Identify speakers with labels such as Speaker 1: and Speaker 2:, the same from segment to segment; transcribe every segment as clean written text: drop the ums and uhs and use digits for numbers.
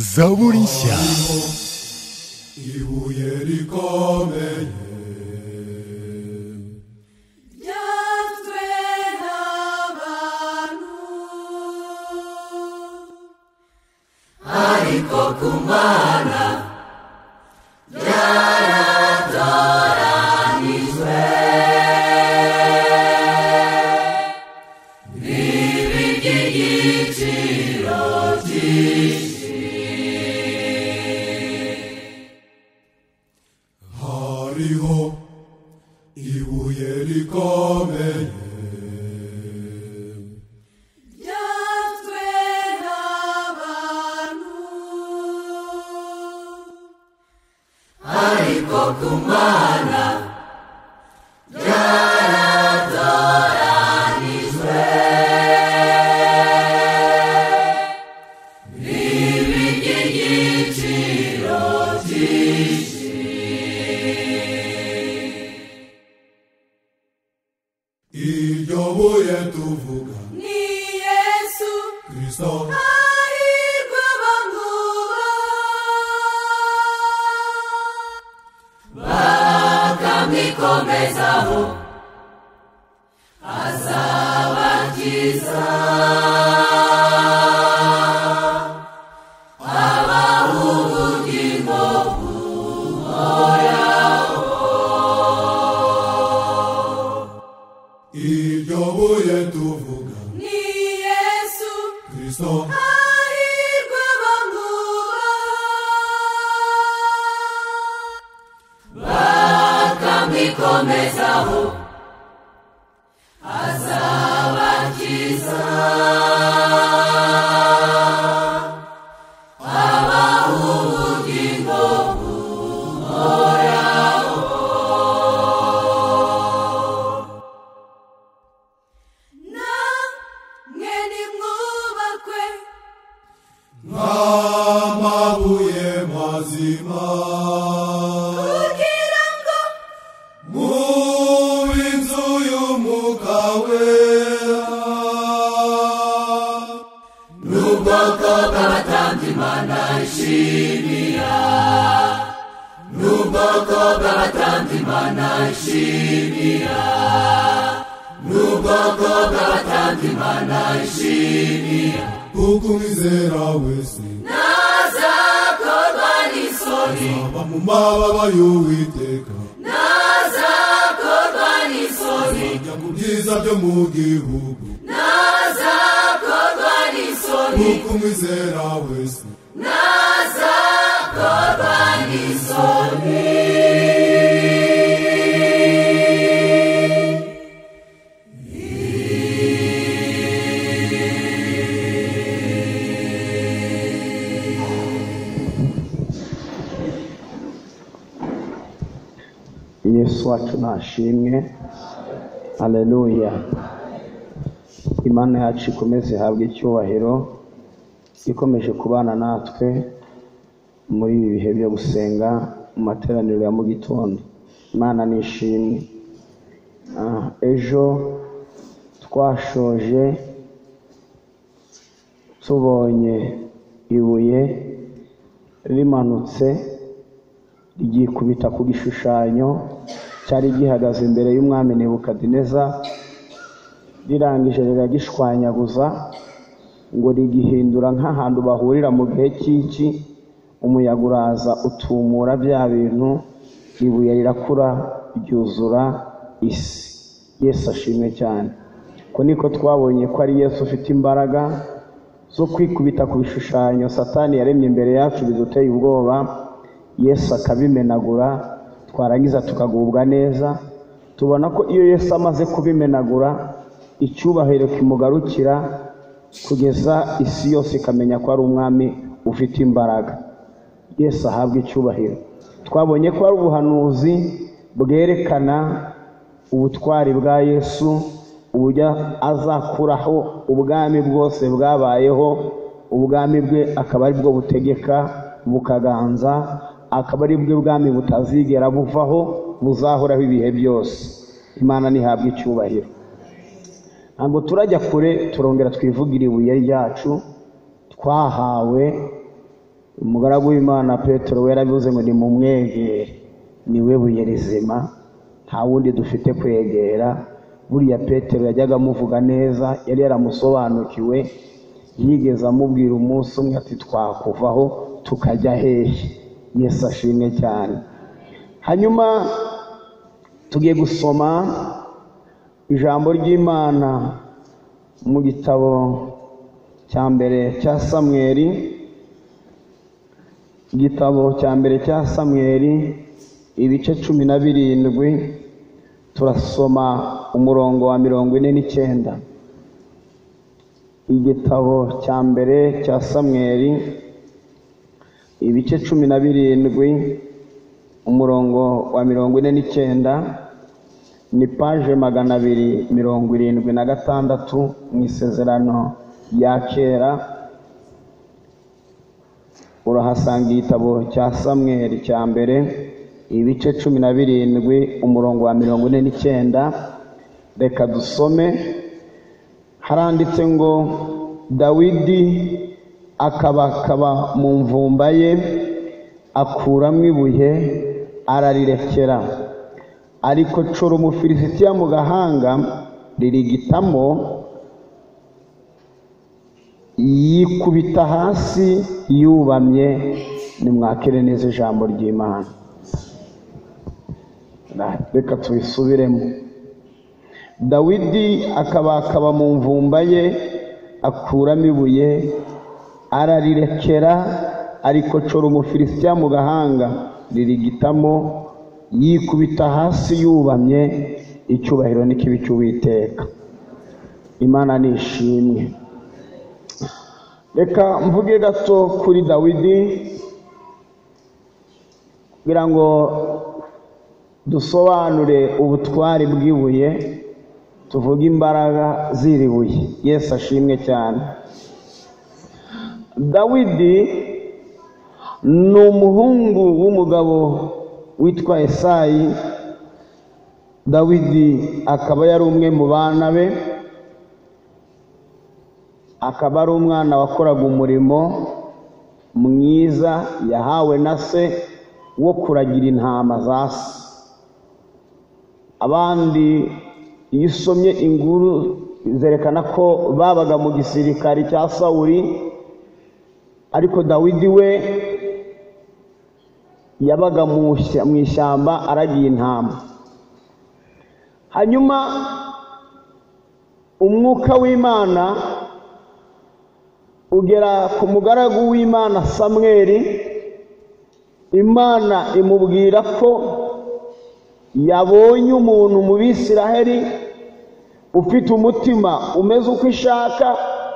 Speaker 1: zaburi nshya.
Speaker 2: Ibuye rikomeye
Speaker 3: ryazwe n'abantu, ariko ku Mana ryaratoranijwe. Ribi ry'igiciro cyinshi,
Speaker 2: hariho ibuye rikomeye
Speaker 3: ryazwe n'abantu, ariko ku Mana ryaratoranijwe. Ribi ry'igiciro cyinshi,
Speaker 2: iryo buye tuvuga
Speaker 3: ni Yesu
Speaker 2: Kristo.
Speaker 3: hahirwa bamwubaha, bakamwikomezaho, azabakiza, abaha ubugingo buhoraho.
Speaker 2: Iryo buye tuvuga
Speaker 3: Ni Yesu
Speaker 2: Kristo.
Speaker 3: hahirwa bamwubaha, bakamwikomezaho, azabakiza, abaha ubugingo buhoraho. Namwe nimwubakwe
Speaker 2: Nk'amabuye mazima
Speaker 3: kugira ngo
Speaker 2: mu inzu y'umwuka wera,
Speaker 3: n'ubwoko bw'abatambyi Imana ishimira, n'ubwoko bw'abatambyi Imana ishimira, n'ubwoko bw'abatambyi Imana ishimira.
Speaker 2: kuko umwizera wese
Speaker 3: Ntazakorwa n'isoni,
Speaker 2: aba mu mababa y'Uwiteka,
Speaker 3: ntazakorwa n'isoni,
Speaker 2: ajya ku byiza byo mu gihugu.
Speaker 3: ntazakorwa n'isoni,
Speaker 2: kuko umwizera wese
Speaker 3: ntazakorwa n'isoni.
Speaker 4: Yesu wacu nashimwe. Haleluya. Imana yacu ikomeze ihabwe icyubahiro, ikomeje kubana natwe muri ibi bihe byo gusenga mu materaniro ya mu gitondo. Imana nishimwe. Ejo twashoje tubonye ibuye rimanutse ryikubita ku gishushanyo cyari gihagaze imbere y'umwami Nebukadineza, rirangije riragishwanyaguza ngo rigihindura nk'ahantu bahurira mu gihe cy'iki. Umuyaga uraza utumura bya bintu, ibuye rirakura ryuzura isi. Yesu ashimwe cyane. Ko niko twabonye ko ari Yesu ufite imbaraga zo kwikubita ku bishushanyo Satani yaremye imbere yacu biduteye ubwoba, Yesu akabimenagura, twarangiza tukagubwa neza. Tubona ko iyo Yesu amaze kubimenagura, icyubahiro kimugarukira kugeza isi yose ikamenya ko ari umwami ufite imbaraga. Yesu ahabwa icyubahiro. Twabonye ko ari ubuhanuzi bwerekana ubutwari bwa Yesu, uburyo azakuraho ubwami bwose bwabayeho, ubwami bwe akaba ari bwo butegeka bukaganza, akaba ari bwo bwami butazigera buvaho, buzahoraho ibihe byose. Imana nihabwe icyubahiro. ntabwo turajya kure, turongera twivugire ibuye ryacu twahawe umugaragu w'Imana Petero yarabivuze ngo ni mu mwegere, niwe buye rizima, nta wundi dufite kwegera. Buriya Petero yajyaga amuvuga neza, yari yaramusobanukiwe, yigeze amubwira umunsi umwe ati twakuvaho tukajya hehe. Yesu ashimwe cyane. Hanyuma tugiye gusoma ijambo ry'Imana mu gitabo cya mbere cya Samweli, igitabo cya mbere cya Samweli ibice 17, turasoma umurongo wa 49. Igitabo cya mbere cya Samweli ibice 17 umurongo wa 49, ni page 276 mu isezerano ya kera. Urahasanga igitabo cya Samweli cya mbere ibice 17 umurongo wa 49. Reka dusome. Haranditse ngo Dawidi akabakaba mu mvumba ye, akuramo ibuye ararirekera, ariko coro umufilisitiya mu gahanga ririgitamo, yikubita hasi yubamye. Nimwakire neza ijambo ry'Imana. Reka tubisubiremo. Dawidi akabakaba mu mvumba ye, akuramo ibuye ararirekera, ariko coro umufilisitiya mu gahanga ririgitamo, yikubita hasi yubamye. Icyubahiro n'ikibi cy'Uwiteka. Imana nishimwe. Reka mvuge gato kuri Dawidi kugira ngo dusobanure ubutwari bw'ibuye, tuvuge imbaraga z'iribuye. Yesu ashimwe cyane. Dawidi ni umuhungu w'umugabo witwa Esayi. Dawidi akaba yari umwe mu bana be, akaba ari umwana wakoraga umurimo mwiza yahawe na se wo kuragira intama za se. Abandi iyo usomye inkuru zerekana ko babaga mu gisirikari cya Sawuli, ariko Dawidi we yabaga mu ishyamba aragiye intama. Hanyuma umwuka w'Imana ugera ku mugaragu w'Imana Samweli. Imana imubwira ko yabonye umuntu mu Bisiraheli ufite umutima umeze uko ishaka,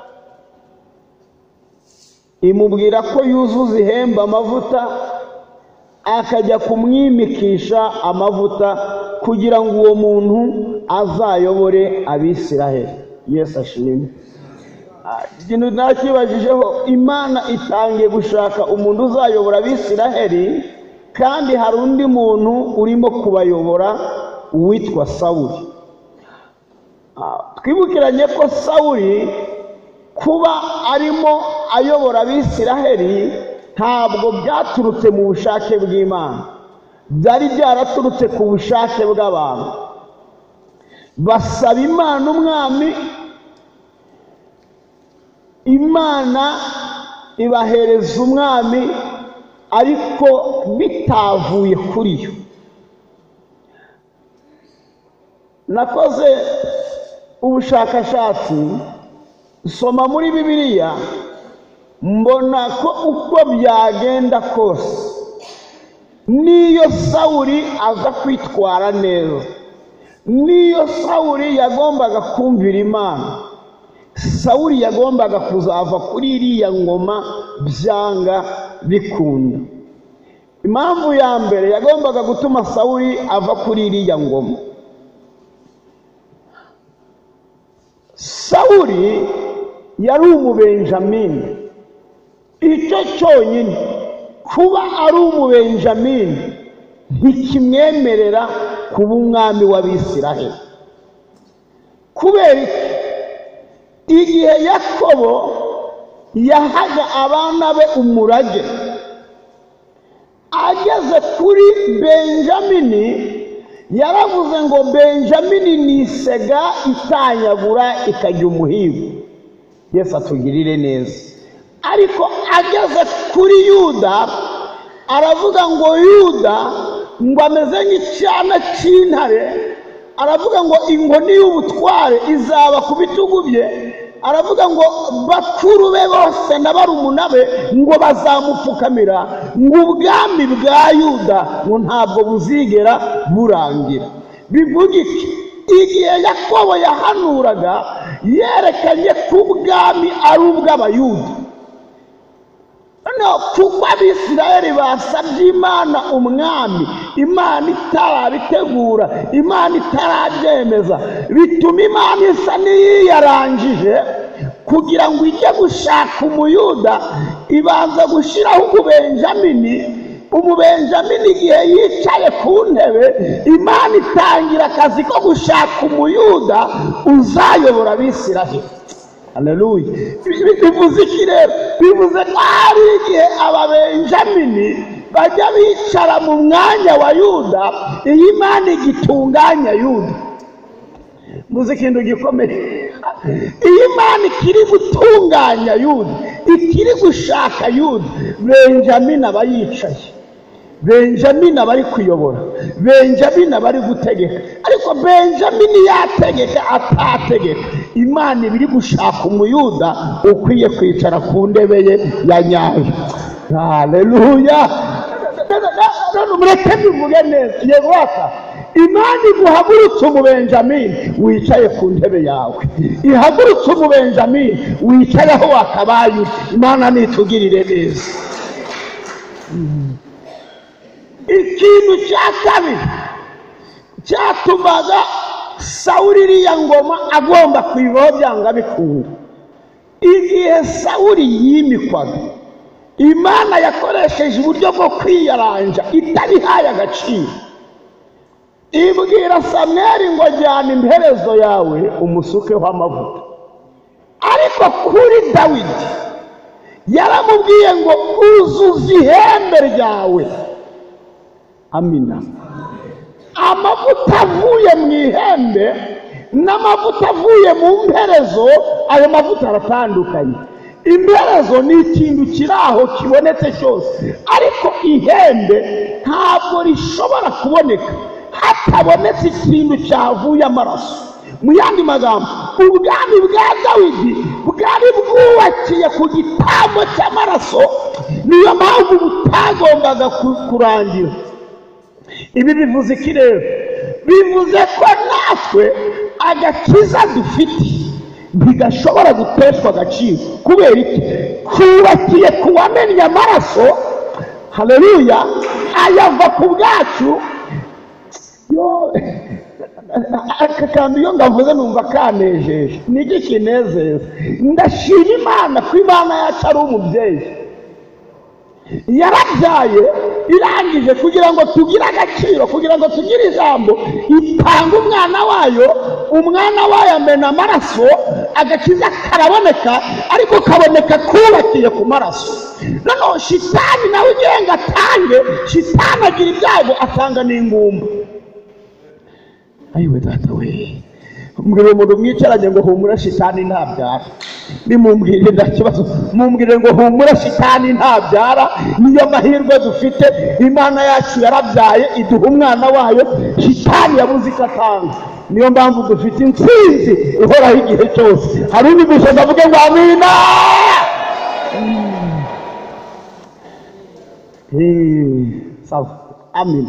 Speaker 4: imubwira ko yuzuza ihemba amavuta, akajya kumwimikisha amavuta kugira ngo uwo muntu azayobore Abisiraheli. Yesu ashimwe. Ikintu nakibajijeho, Imana itangiye gushaka umuntu uzayobora Abisiraheli, kandi hari undi muntu urimo kubayobora witwa Sawuli. Twibukiranye ko Sawuli kuba arimo ayobora Abisiraheli ntabwo byaturutse mu bushake bw'Imana, byari byaraturutse ku bushake bw'abantu. Basaba Imana umwami, Imana ibahereza umwami, ariko bitavuye kuri yo. Nakoze ubushakashatsi, soma muri Bibiliya, mbona ko uko byagenda kose, niyo Sawuli aza kwitwara neza, niyo Sawuli yagombaga kumvira Imana, Sawuli yagombaga kuzava kuri iriya ngoma byanga bikunda. Impamvu ya mbere yagombaga gutuma Sawuli ava kuri iriya ngoma, Sawuli yari umubenjamini. Icyo cyonyine, kuba ari umubenjamini ntikimwemerera kuba umwami w'Abisiraheli. Kubera igihe Yakobo yahaga abana be umurage, ageze kuri Benjamini yaravuze ngo Benjamini ni isega itanyagura ikajya umuhigo. Yesu atugirire neza. Ariko ageze kuri Yuda aravuga ngo Yuda ngo ameze nk'icyana cy'intare, aravuga ngo inkoni y'ubutware izaba ku bitugu bye, aravuga ngo bakuru be bose na barumuna be ngo bazamupfukamira, ngo ubwami bwa Yuda ngo ntabwo buzigera burangira. Bivuga iki? Igihe Yakobo yahanuraga yerekanye ko ubwami ari ubw'Abayuda. No, kuko Abisirayeli basabye Imana umwami, Imana itarabitegura, Imana itarabyemeza, bituma Imana isa n'iyarangije kugira ngo ijye gushaka umuyuda, ibanza gushyiraho umubenjamini igihe yicaye ku ntebe, Imana itangira akazi ko gushaka umuyuda uzayobora Abisirayeli. Haleluya. Bivuze iki rero? Bivuze ko hari igihe Ababenjamini bajya bicara mu mwanya wa Yuda, iyi Imana igitunganya Yuda. Muzi ikintu gikomeye, iyi Imana ikiri gutunganya Yuda, ikiri gushaka Yuda, Benjamini aba yicaye, Benjamini aba ari kuyobora, Benjamini aba ari gutegeka. Ariko Benjamini yategeka atategeka, Imana ibiri gushaka umuyuda ukwiye kwicara ku ndebe ye ya nyayo. Haleluya. Mureke bivuge neza. Yehova Imana iguhagurutse umubenjamini wicaye ku ntebe yawe, ihagurutse umubenjamini wicaye aho wakabaye. Imana nitugirire neza. Ikintu cya kabiri cyatumaga Sawuli iriya ngoma agomba kuyibaho byanga bikunda, igihe Sawuli yimikwaga, Imana yakoresheje uburyo bwo kwiyaranja itabihaye agaciro. Ibwira Samweli ngo jyana imperezo yawe umusukeho amavuta. Ariko kuri Dawidi yaramubwiye ngo uzuza ihembe ryawe. Amina. Amavuta avuye mu ihembe n'amavuta avuye mu mperezo, ayo mavuta aratandukanye. Imperezo ni ikintu kiri aho kibonetse cyose, ariko ihembe ntabwo rishobora kuboneka hatabonetse ikintu cyavuye amaraso. Mu yandi magambo, ubwami bwa Dawidi bwari bwubakiye ku gitambo cy'amaraso, niyo mpamvu butagombaga kurangira. Ibi bivuze iki rero? Bivuze ko natwe agakiza dufite ntigashobora guteshwa agaciro. Kubera iki? Kubakiye kuwamennye amaraso. Haleluya. Ayava ku bwacu. Aka kantu iyo ngavuze numva kanejeje. Niki kinezeza? Ndashima Imana ko Imana yacu ari umubyeyi. Yarabyaye irangije kugira ngo tugire agaciro, kugira ngo tugire ijambo, itanga umwana wayo amena amaraso, agakiza karaboneka, ariko kaboneka kubakiye ku maraso. Noneho shitani nawe ugiye ngo atange, shitani agira ibyago, atanga n'ingumba. Ayiwe data we, mbwira umuntu mwicaranye ngo humura shitani ntabyara. Nimumbwire ndakibazo, mumbwire ngo humura shitani ntabyara. Niyo mahirwe dufite, Imana yacu yarabyaye iduha umwana wayo, shitani yabuze ikatanga. Niyo mpamvu dufite intsinzi ihoraho igihe cyose. Hari ubivuze ndavuge ngo amina. Sawa, amina.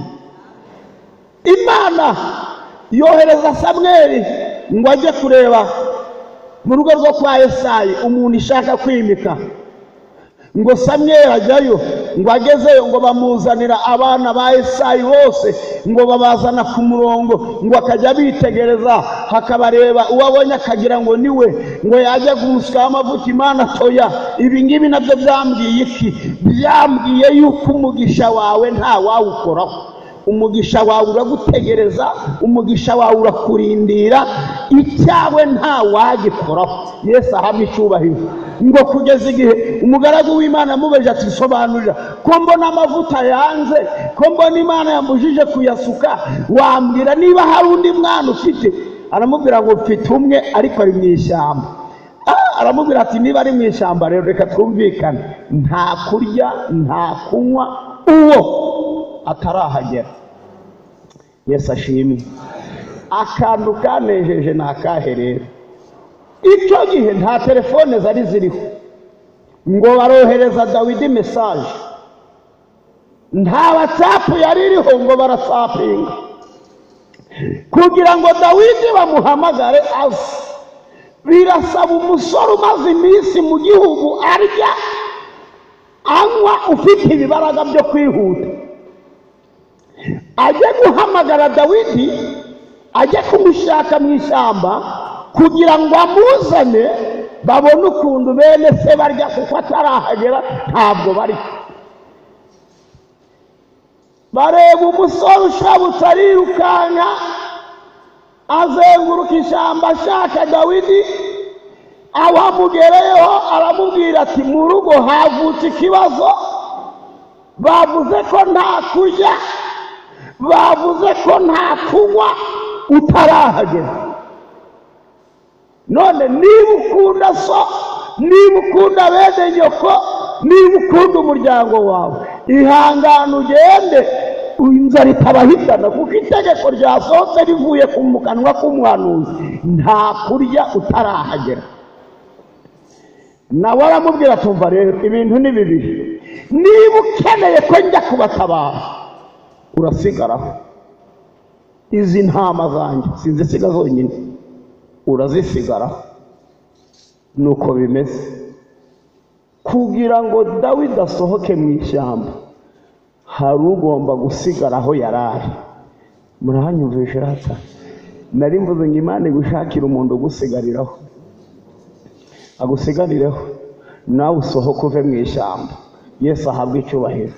Speaker 4: Imana yohereza Samweli ngo ajye kureba mu rugo rwo kwa Yesayi umuntu ishaka kwimika. Ngo Samweli ajyayo, ngo agezeyo ngo bamuzanira abana ba Yesayi bose, ngo babazana ku murongo, ngo akajya bitegereza, hakabareba uwabonye akagira ngo niwe, ngo yajya gusukaho amavuta. Imana toya. Ibi ngibi nabyo byambwiye iki? Byambwiye yuko umugisha wawe nta wawukoraho. Umugisha wawe uragutegereza, umugisha wawe urakurindira, icyawe nta wagikoraho. Yesu ahamye icyubahiro. ngo kugeza igihe umugaragu w'Imana amubeje ati sobanurira ko mbona amavuta yanze, ko mbona Imana yambujije kuyasuka, wambwira niba hari undi mwana ufite? Aramubwira ngo mfite umwe ariko ari mu ishyamba. Aramubwira ati niba ari mu ishyamba rero reka twumvikane, nta kurya nta kunywa uwo atarahagera. Yesu ashimwe. Akantu kanejeje ni akahe rero? Icyo gihe nta telefone zari ziriho ngo barohereza Dawidi message, nta WhatsApp yari iriho ngo barasapinga kugira ngo Dawidi bamuhamagare aze. Birasaba umusore umaze iminsi mu gihugu arya anywa, ufite ibibaraga byo kwihuta, ajye guhamagara Dawidi, ajye kumushaka mu ishyamba kugira ngo amuzane, babone ukuntu bene se barya, kuko atarahagera ntabwo bari. Bareba umusore ushabutse arirukanka azenguruka ishyamba ashaka Dawidi. Abamugereyeho aramubwira ati mu rugo havutse ikibazo, bavuze ko nta kurya, bavuze ko nta kunywa utarahagera. None niba ukunda so, niba ukunda bene nyoko, niba ukunda umuryango wawe, ihangane ugende, inzara itabahitana, kuko itegeko ryasohotse rivuye mu kanwa k'umuhanuzi, nta kurya utarahagera. Nawe aramubwira tumva rero ibintu ni bibiri, niba ukeneye ko njya kubatabara urasigaraho, izi ntama zanjye sinzisiga zonyine, urazisigaraho. Nuko bimeze. Kugira ngo Dawidi asohoke mu ishyamba hari ugomba gusigaraho yarari. Murahanyumvishe rata? Nari mvuze ngo Imana igushakira umuntu ugusigariraho, agusigarireho, nawe usohoke uve mu ishyamba, Yesu ahabwe icyubahiro.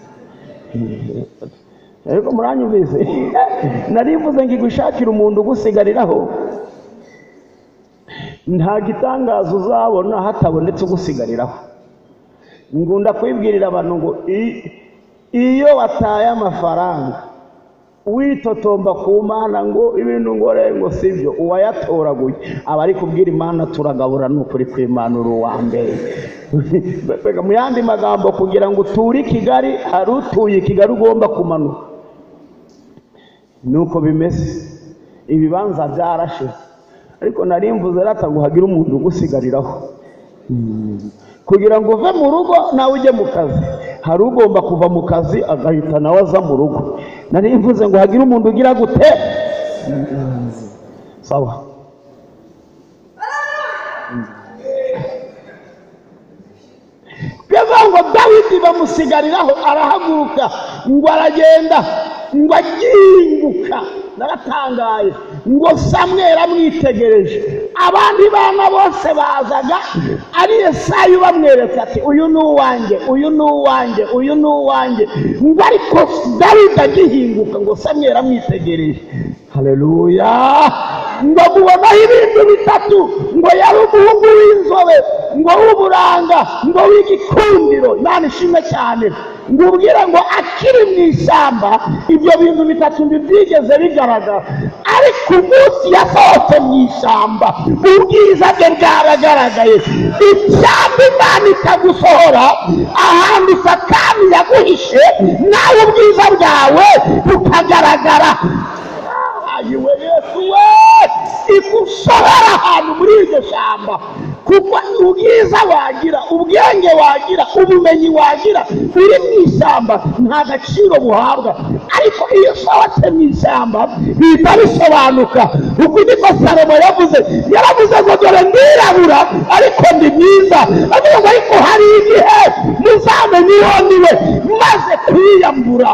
Speaker 4: Ariko muranyumvise? Nari mvuze ngo igushakira umuntu ugusigariraho, nta gitangaza uzabona hatabonetse ugusigariraho. Ngunda kwibwirira abantu ngo iyo wataye amafaranga witotomba ku Mana ngo ibintu ngore ngo sivyo, uwayatoraguye aba ari kubwira Imana turagabura n'ukuri kw'Imana uri uwa mbere. Mu yandi magambo, kugira ngo uture Kigali hari utuye Kigali ugomba kumanuka. Nuko bimeze. Ibibanza byarashize, ariko nari mvuze rata ngo hagire umuntu ugusigariraho. Kugira ngo uve mu rugo nawe ujye mu kazi, hari ugomba kuva mu kazi agahita nawe aza mu rugo. Nari mvuze ngo hagire umuntu ugira gute. Sawa. Ngo Dawidi bamusigariraho, arahaguruka ngo aragenda, ngo aginguka. Naratangaye ngo Samweli amwitegereje, abandi bana bose bazaga, ari Yesayi bamwereka ati uyu ni uwanjye, uyu ni uwanjye, uyu ni uwanjye. Ngo ariko Dawidi agihinguka ngo Samweli amwitegereje. Haleluya. Ngo mubonaho ibintu bitatu, ngo yari umuhungu w'inzobe, ngo w'uburanga, ngo w'igikundiro. Imana ishimwe cyane. Ngo ubwira ngo akiri mu ishyamba ibyo bintu bitatu ntibyigeze bigaragara, ariko umunsi yasohotse mu ishyamba ubwiza bwe bwaragaragaye. Ishyamba Imana ikagusohora ahantu Satani yaguhishe, nawe ubwiza bwawe bukagaragara. Ayiwe Yesu we, igusohora ahantu muri iryo shyamba, kuko ubwiza wagira, ubwenge wagira, ubumenyi wagira uri mu ishyamba nta gaciro buhabwa. Ariko iyo usohotse mu ishyamba bihita bisobanuka. Uko niko Salomo yaravuze ngo dore ndirabura ariko ndi mwiza. Avuga ngo ariko hari igihe muzamenye uwo ndiwe maze kwiyambura.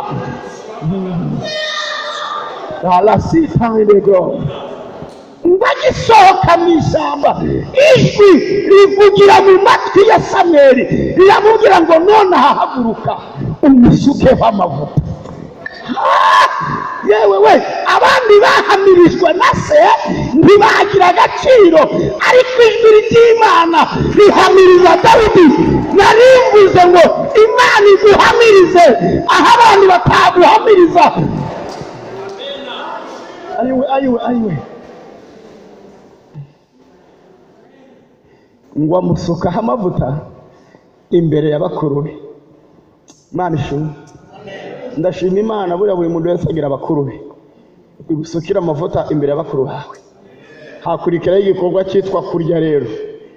Speaker 4: La sita indego ngagisohoka mu ishyamba, ijwi rivugira mu matwi ya Samweli riramubwira ngo none hahaguruka umusukeho amavuta. yewe we abandi bahamirijwe na se ntibagira agaciro, ariko ijwi ry'Imana rihamiriza Dawidi. Narimbuze ngo Imana iguhamirize aho abantu bataguhamiriza. ayiwe ngo amusukaho amavuta imbere ya bakuru be. Imana ishimwe. Ndashima Imana buriya buri muntu wese agira bakuru be, igusukira amavuta imbere ya bakuru bawe. Hakurikiraho igikorwa cyitwa kurya rero,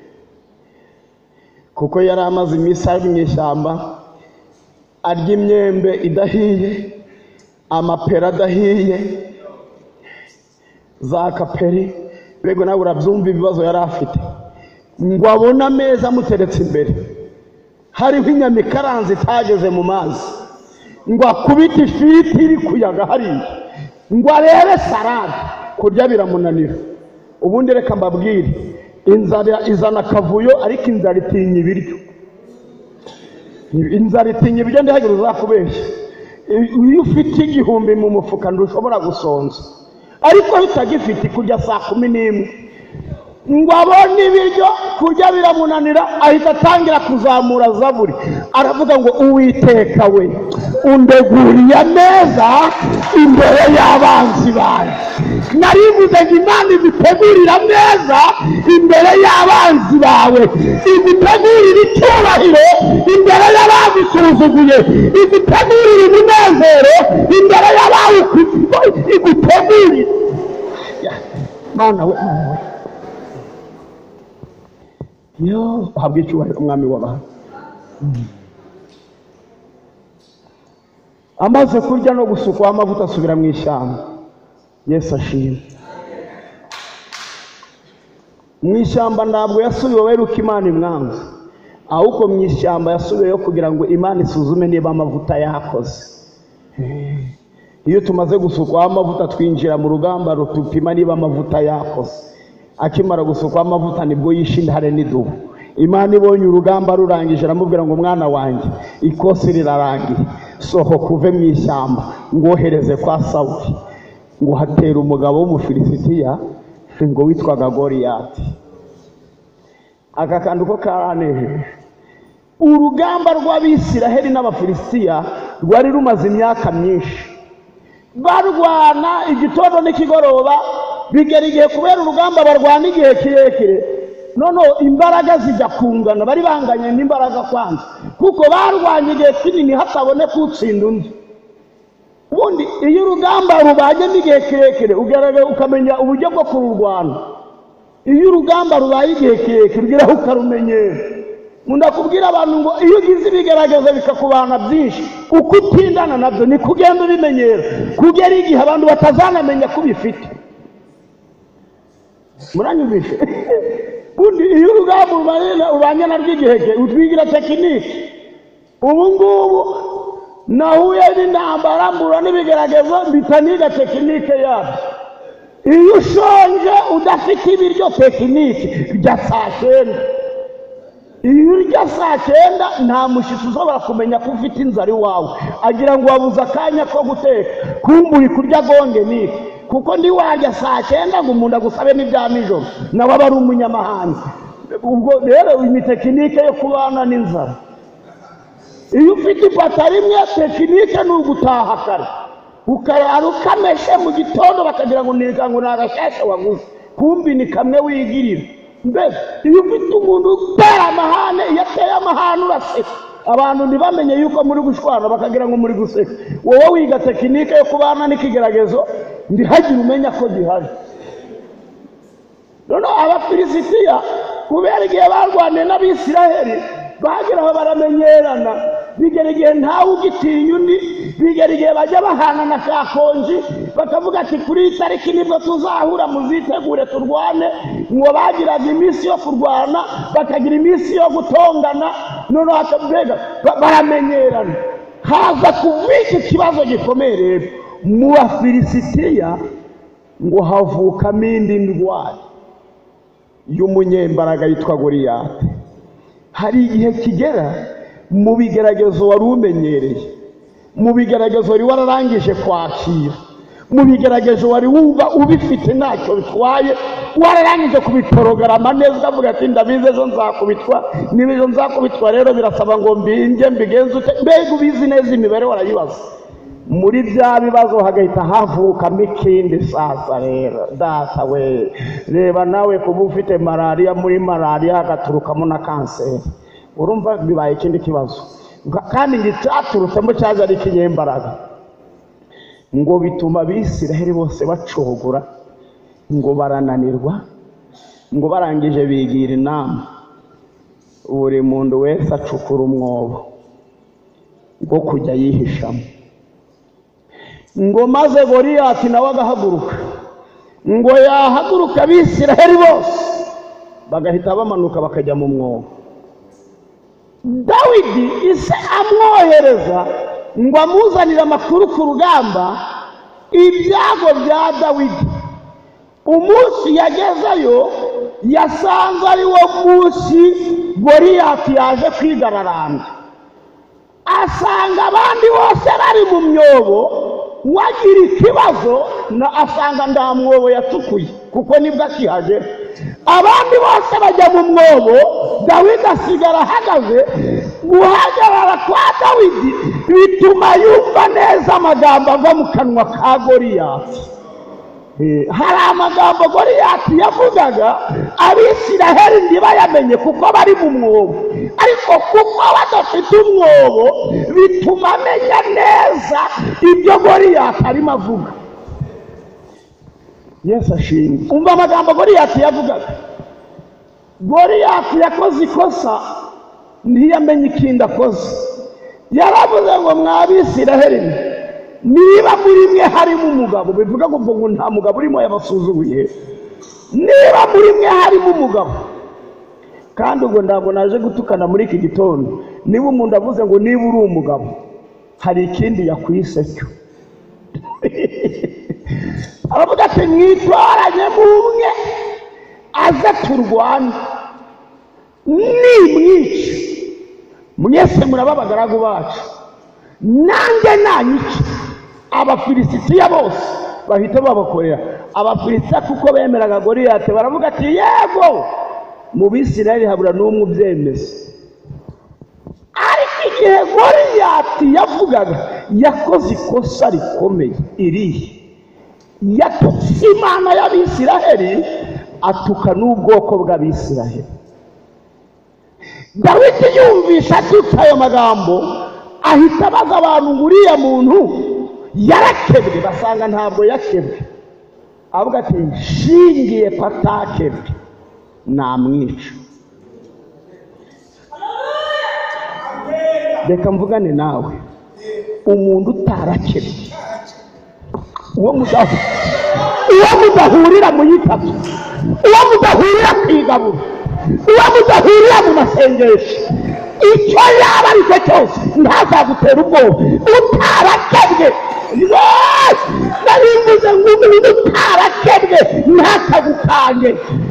Speaker 4: kuko yari amaze iminsi ari mu ishyamba arya imyembe idahiye, amapera adahiye, za kaperi. Mbega nawe urabyumva ibibazo yari afite. Ngo abone ameza amuteretse imbere, hariho inyama ikaranze itageze mu mazi, ngo akubite ifiriti iri kuyaga hariya, ngo arebe salade. Kurya biramunanira. Ubundi reka mbabwire, inzara izana akavuyo, ariko inzara itinya ibiryo. Inzara itinya ibiryo, ndihagire uzakubeshya. Iyo ufite 1000 mu mufuka ntushobora gusonza, ariko bitagifite kurya saa 11. Ngo abone ibiryo kurya biramunanira, ahita atangira kuzamura zaburi, aravuga ngo Uwiteka we undeguriye ameza imbere y'abanzi bawe. Narivuze ngo Imana idutegurira ameza imbere y'abanzi bawe, idutegurira icyubahiro imbere y'ababisuzuguye, idutegurira umunezero imbere y'abawukuye, igutegurira. Mana we yo habwe icyubahiro umwami w'abantu. Amaze kurya no gusukwa amavuta asubira mu ishyamba. Yesu ashimwe. Mu ishyamba ntabwo yasubiye weruka Imana imwanze, ahubwo mu ishyamba yasubiyeyo kugira ngo Imana isuzume niba amavuta yakoze. Iyo tumaze gusukwa amavuta twinjira mu rugamba rutupima niba amavuta yakoze. Akimara gusukwa amavuta nibwo yishindahare n'idubu. Imana ibonye urugamba rurangije aramubwira ngo mwana wanjye, ikosi rirarangiye, sohoka uve mu ishyamba ngohereze kwa Sawuli, ngo hatera umugabo w'Umufilisitiya ngo witwaga Goliyati. Aka kantu ko karanejeje. Urugamba rw'Abisiraheli n'Abafilisitiya rwari rumaze imyaka myinshi barwana, igitondo n'ikigoroba, bigera igihe kubera urugamba barwana igihe kirekire, none imbaraga zijya kungana, bari banganye n'imbaraga kwanza, kuko barwanye igihe kinini hatabone kutsinda undi. Ubundi iyo urugamba rubanye n'igihe kirekire ugaragaye ukamenya uburyo bwo kururwana. Iyo urugamba rubaye igihe kirekire ugeraho ukarumenyera. Ndakubwira abantu ngo iyo ugize ibigaragaza bikakubana byinshi, uko utindana nabyo ni kugenda ubimenyera, kugera igihe abantu batazanamenya ko ubifite. Muranyumvishe? Ubundi iyo urugamba ubanye narwo igihe kirekire utwigira tekinike. Ubu ngubu nahuye n'intambara mbura n'ibigaragaza bitaniga tekinike yabyo. Iyo ushonje udafite ibiryo, tekinike rya saa 9. Iyo urya saa 9 nta mushitsi ushobora kumenya ko ufite inzara iwawe, agira ngo wabuze akanya ko guteka, kumva uri kurya gonge niki, kuko ndi warya saa 9 ngo umuntu agusabe n'ibya nijoro, nawe aba ari umunyamahanga. Ubwo rero imitekinike yo kubana n'inzara. Iyo ufite ipata rimwe, tekinike ni ugutaha kare, ukarara ukameshe mu gitondo bakagira ngo nagashashe waguze, kumbi ni kamwe wigirira. Mbese iyo ufite umuntu utera amahane, iyo ateye amahane uraseka, abantu ntibamenye yuko muri gushwana bakagira ngo muri guseka. Wowe wiga tekinike yo kubana n'ikigeragezo, ndihagire umenya ko gihari. None Abafilisitiya kubera igihe barwaniye n'Abisiraheli bageraho baramenyerana, bigera igihe ntawe ugitinya undi, bigera igihe bajya bahanana kakonji, bakavuga ati kuri itariki nibwo tuzahura muzitegure turwane. Ngo bagiraga iminsi yo kurwana, bakagira iminsi yo gutongana, none akabega baramenyerana. Haza kubika ikibazo gikomeye rero mu Bafilisitiya, ngo havukamo indi ndwara y'umunyembaraga yitwa Goliyati. Hari igihe kigera mu bigeragezo wari umenyereye, mu bigeragezo wari wararangije kwakira, mu bigerageje wari wumva ubifite ntacyo bitwaye, wararangije kubiporogarama neza ukavuga ati ndabizi ejo nzakubitwa, niba ejo nzakubitwa rero birasaba ngo mbigenze ute, mbega ubizi neza imibare warayibaza. Muri bya bibazo hagahita havukamo ikindi sasa. Rero data we, reba nawe kuba ufite malariya, muri malariya hagaturukamo na kanseri, urumva bibaye ikindi kibazo. Kandi ngicaturutsemo cyaje ari ikinyembaraga, ngo bituma Abisiraheli bose bacogora, ngo barananirwa, ngo barangije bigira inama, buri muntu wese acukura umwobo ngo kujya yihishamo. Ngo maze Goliyati nawe agahaguruka, ngo yahaguruka Abisiraheli bose bagahita bamanuka bakajya mu mwobo. Dawidi ise amwohereza ngo amuzanire amakuru ku rugamba, ibyago bya Dawidi. Umunsi yagezeyo yasanze ari wo munsi Goliyati yaje kwigararambya, asanga abandi bose bari mu myobo, wagira ikibazo na asanga nta mwobo yatukuye kuko nibwo akihaje. Abandi bose bajya mu mwobo, Dawidi asigara ahagaze. Guhagarara kwa Dawidi bituma yumva neza amagambo ava mu kanwa ka Goliyati. Hari amagambo Goliyati yavugaga Abisiraheli ntibayamenye kuko bari mu mwobo, ariko kuko badafite umwobo bituma amenya neza ibyo Goliyati arimo avuga. Yesu ashimwe. Umva amagambo Goliyati yavugaga. Goliyati yakoze ikosa, ntiyamenye ikindi akoze. Yaravuze ngo mwa Abisiraheli, niba muri mwe harimo umugabo, bivuga ngo nta mugabo urimo yabasuzuguye, niba muri mwe harimo umugabo, kandi ubwo ntabwo naje gutukana muri iki gitondo, niba umuntu avuze ngo niba uri umugabo, hari ikindi yakwise cyo. Aravuga ati mwitwaranye mumwe aze turwane, nimwice mwese muraba abagaragu bacu, nanjye nanyice. Abafilisitiya bose bahita babakorera. Abafilisitiya kuko bemeraga Goliyati baravuga ati yego, mu Bisirayeli habura n'umwe ubyemeza. Ariko igihe Goliyati yavugaga, yakoze ikosa rikomeye. Irihe? Yatutse Imana y'Abisiraheli, atuka n'ubwoko bw'Abisiraheli. Dawidi yumvisha atutse ayo magambo, ahita abaza abantu ngo uriya muntu yarakebwe. Basanga ntabwo yakebwe, avuga ati nshingiye ko atakebwe namwica. Reka mvugane nawe, umuntu utarakebwe, uwo mudahurira mu yitatu, uwo mudahurira ku igaburo, uwo mudahurira mu masengesho, icyo yaba ari cyo cyose ntazagutera ubwoba. Utarakebwe, narivuze ngo umuntu utarakebwe ntakagukange.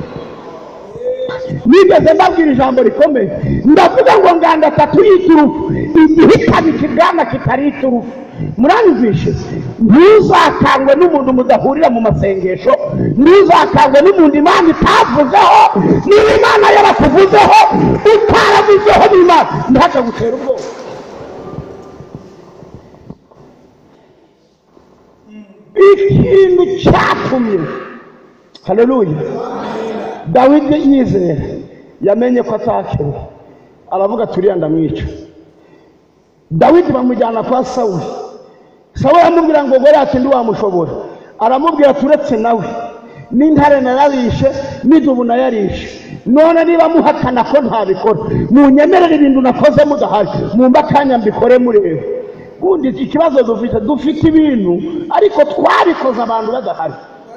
Speaker 4: Nigeze mbabwira ijambo rikomeye, ndavuga ngo nganda atatu y'iturufu, igihe ikaba ikibwana kitari iturufu. Muranyumvishe? Ntuzakangwe n'umuntu mudahurira mu masengesho, ntuzakangwe n'umuntu Imana itavuzeho. Niba Imana yarakuvuzeho utaravuzeho n'Imana, ntihakagutera ubwoba. Ikintu cyatumye, haleluya, Dawidi yizera, yamenye ko atakebwe, aravuga turiya ndamwica. Dawidi bamujyana kwa Sawuli. Sawuli aramubwira ngo Goliyati ntiwamushobora. Aramubwira turetse nawe, n'intare nararishe, n'idubu nayarishe. None niba muhakana ko ntabikora, munyemerere ibintu nakoze mudahari, mumba akanya mbikore murebe. Ubundi ikibazo dufite ibintu ariko twabikoze abantu badahari.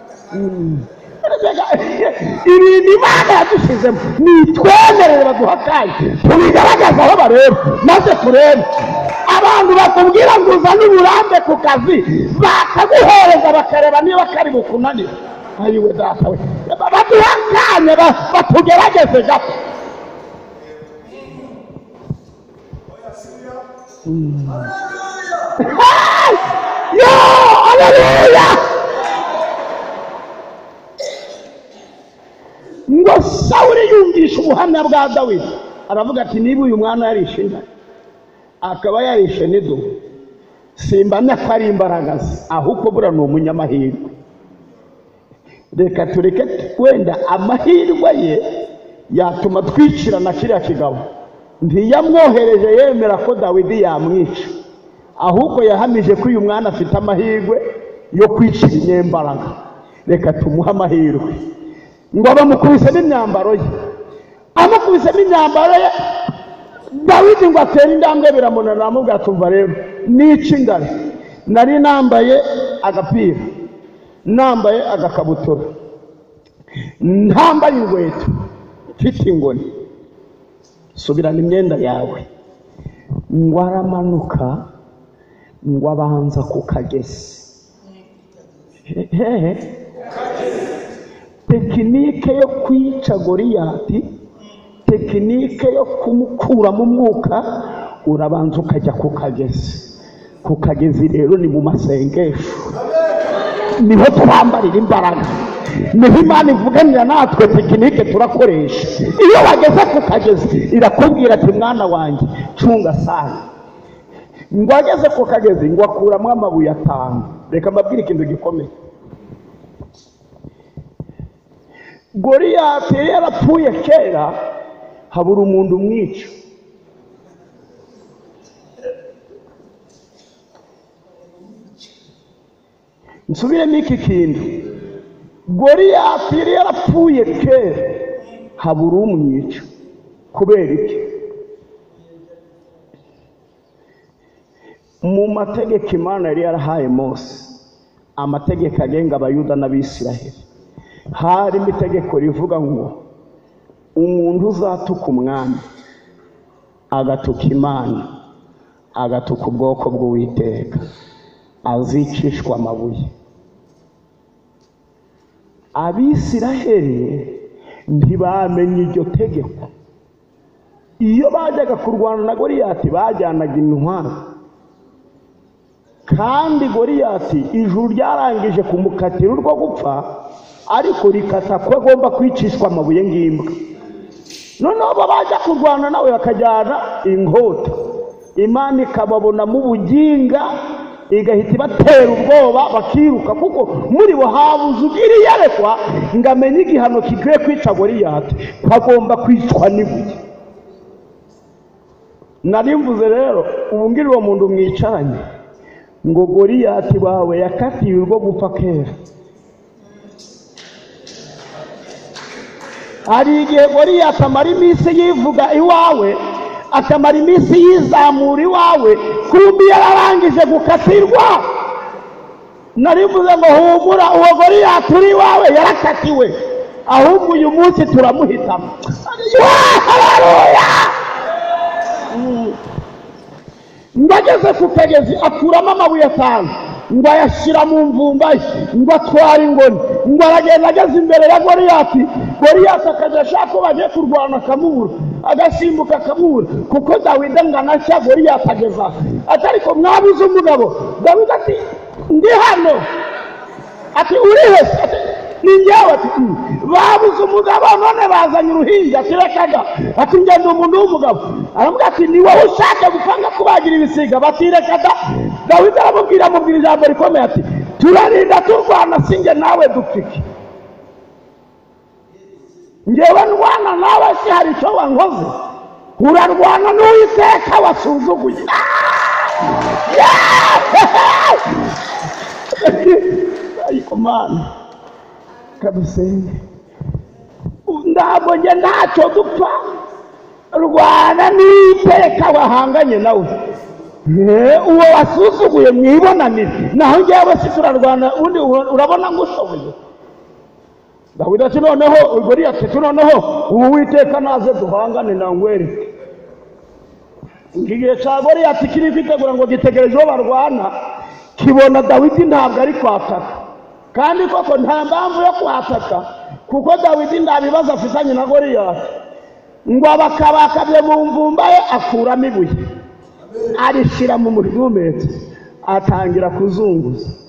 Speaker 4: Ibintu Imana yadushizemo nitwemerere baduhakaye, tubigaragaza aho bareba maze turebe. Abantu bakubwira ngo uzane uburambe ku kazi, bakaguhereza bakareba niba kari bukunanira. Ayiwe data we, baduhakanye batugerageze gato. Yo, haleluya. Ngo Sawuli yumvisha ubuhamya bwa Dawidi aravuga ati niba uyu mwana yarishe intare akaba yarishe n'idubu simbamya ko ari imbaraga ze, ahubwo buriya ni umunyamahirwe. Reka tureke wenda amahirwe ye yatuma twicirana kiriya kigabo. Ntiyamwohereje yemera ko Dawidi yamwica, ahubwo yahamije ko uyu mwana afite amahirwe yo kwicira inyembaraga. Reka tumuhe amahirwe. Ngo bamukubise n'imyambaro ye, amukubise n'imyambaro ye Dawidi ngo atera indambwe biramunanira, aramubwira ati umva rero nica ingare, nari nambaye agapira, nambaye agakabutura, ntambaye inkweto, mfite inkoni, subirana imyenda yawe. Ngo aramanuka ngo abanza ku kagezi. Tekinike yo kwica Goliyati, tekinike yo kumukura mu mwuka, urabanza ukajya ku kagezi. Ku kagezi rero ni mu masengesho, niho twambarira imbaraga, niho Imana ivuganira natwe tekinike turakoresha. Iyo bageze ku kagezi irakubwira ati mwana wanjye cunga sana. Ngo ageze ku kagezi ngo akuramo amabuye 5. Reka mbabwire ikintu gikomeye. Goliyati yarapfuye kera, habura umuntu umwica. Nsubiremo iki kintu. Goliyati yarapfuye kera, habura umwica. Kubera iki? Mu mategeko Imana yari yarahaye Mose, amategeko agenga abayuda n'abisiraheli, harimo itegeko rivuga ngo umuntu uzatuka umwami, agatuka Imana, agatuka ubwoko bw'Uwiteka, azicishwa amabuye. Abisiraheli ntibamenye iryo tegeko. Iyo bajyaga kurwana na Goliyati bajyanaga intwaro, kandi Goliyati ijuru ryarangije kumukatira urwo gupfa, ariko rikata ko agomba kwicishwa amabuye ng'imbwa. Noneho bajya kurwana nawe bakajyana inkota, Imana ikababona mu buginga, igahita ibatera ubwoba bakiruka, kuko muri bo habuze ugira iyerekwa ngo amenye igihano kikwiye kwica Goliyati, agomba kwicwa n'ibuye. Nari mvuze rero ubu ngiri uwo muntu mwicaranye ngo Goliyati wawe yakatiye urwo gupfa kera. Hari igihe Goliyati amara iminsi yivuga iwawe, akamara iminsi yizamura iwawe, kumbi yararangije gukatirwa. Nari mvuze ngo humura, uwo Goliyati uri iwawe yarakatiwe, ahubwo uyu munsi turamuhitamo. Haleluya! Ngo ageze ku kagezi akuramo amabuye 5, ngo ayashyira mu mvumba ye, ngo atwara ingoni, ngo aragenda ageze imbere ya Goliyati. Goliyati akajya ashaka ko bagiye kurwana akamubura, agasimbuka akamubura, kuko Dawidi angana nshya Goliyati ageza ati ariko mwabuze umugabo. Dawidi ati ndi hano. Ati urihe? Ati ni njyewe. Ati babuze umugabo none bazanye uruhinja. Ati rekaga. Ati ngenda umuntu w'umugabo. Aravuga ati ni wowe ushaka gupanga kubagira ibisiga. Batirekaga. Dawidi aramubwira ijambo rikomeye ati turarinda turwana singe nawe dupfike. Ngewe ndwana nawe si hari icyo wankoze, urarwana n'Uwiteka wasuzuguye. Ariko Mana kadusenge, ntabwo nge ntacyo dupfa, rwana n'Uwiteka wahanganye nawe, uwo wasuzuguye mwibonanire, naho ngewe si turarwana undi urabona ngushoboye. Dawidi ati noneho Goliyati ati noneho Uwiteka naze duhangane na ngwereke. Igihe cya Goliyati kiri kwitegura ngo gitegereje uwo barwana, kibona Dawidi ntabwo ari kwataka, kandi koko nta mpamvu yo kwataka, kuko Dawidi nta bibazo afitanye na Goliyati. Ngo abakabakabye mu mvumba ye akuramo ibuye, arishyira mu muriro umetse, atangira kuzunguza.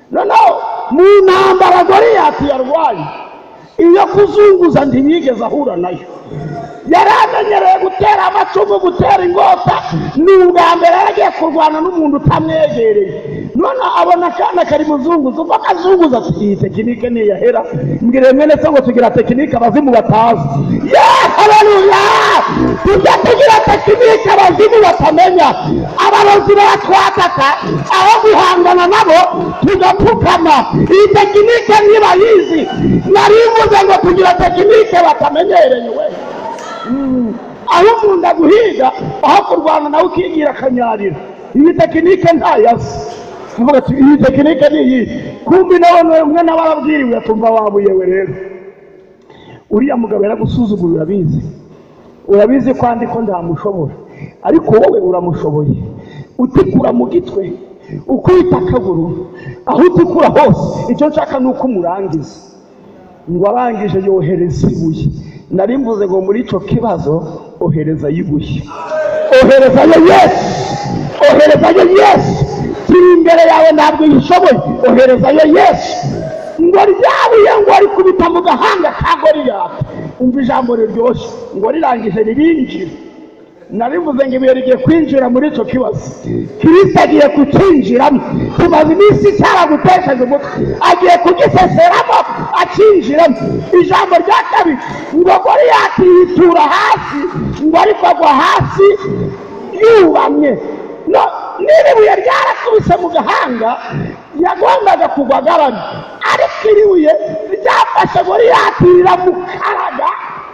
Speaker 4: noneho mu ntambara Goliyati yarwaye iyo kuzunguza ntiyigeze ahura nayo. Yari amenyereye gutera amacumu, gutera ingota. Ni ubwa mbere yaragiye kurwana n'umuntu utamwegereye. None abona akana kari muzunguza, uko akazunguza ati iyi tekinike niyahera, mbwire mwene se ngo tugira tekinike abazimu batazi. Haleluya! Tujya tugira tekinike abazimu batamenya. Abarozi baratwataka, aho guhangana nabo tugapfukama. Iyi tekinike niba yizi, narivuze ngo tugira tekinike batamenyereye we. Aho ukunda guhiga, aho kurwana nawe ukigira akanyarira. Iyi tekinike ntayazi. Uvuga ati iyi tekinike ni iyi. Kumbi nawe umwe n'abarabwiriwe atumva wabuyewe rero. Uriya mugabo yaragusuzugura, urabizi. Urabizi ko andiko ndamushobora. Ariko wowe uramushoboye. Utikura mu gitwe, ukwita akaguru, aho utikura hose. Icyo nshaka nuko umurangiza. Ngo arangije yohereza ibuye. Nari mvuze ngo muri ico kibazo ohereza yigushye. Ohereza yo Yesu. Ohereza yo Yesu. Kiri imbere yawe ntabwo yishoboye. Ohereza yo Yesu. Ngo ryabuye ngo ari kubita mu gahanga ka Goliyati. Umva ijambo riryoshye ngo rirangije ririnjira. Nari mvuze ngo ibuye rigiye kwinjira muri ico kibazo. Kristo agiye kucinjiramo. Tumaze iminsi cyaragutesheje umutwe. Agiye kugiseseramo acinjiramo. Ijambo rya kabiri ngo Goliyati yitura hasi, ngo ariko agwa hasi yubamye. No, niribuye ryarakubise mu gahanga, yagombaga kugwa agaramye. Ariko iribuye ryafashe Goliyati riramukaraga.